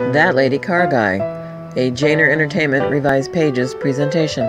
That Lady Car Guy, a Janer Entertainment Revised Pages presentation.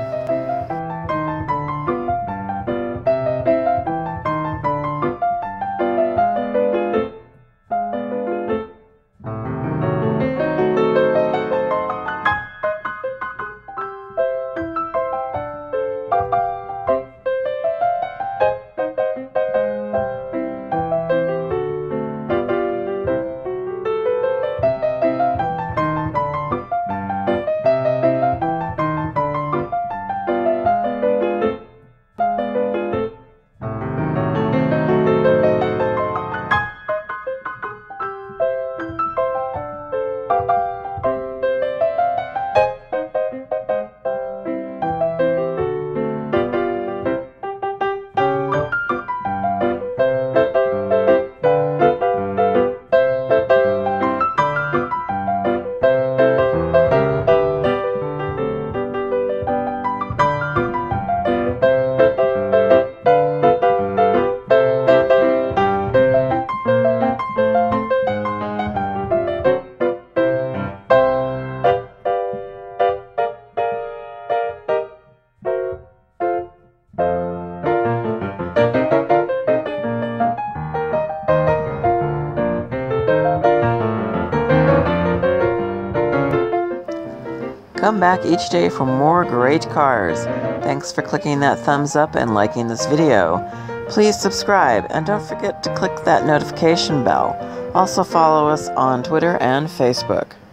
Come back each day for more great cars. Thanks for clicking that thumbs up and liking this video. Please subscribe and don't forget to click that notification bell. Also follow us on Twitter and Facebook.